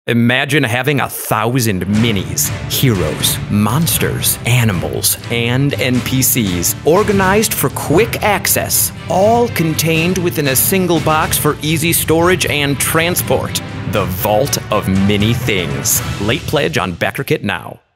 Imagine having 1,000 minis, heroes, monsters, animals, and NPCs organized for quick access, all contained within a single box for easy storage and transport. The Vault of Mini Things. Late pledge on BackerKit now.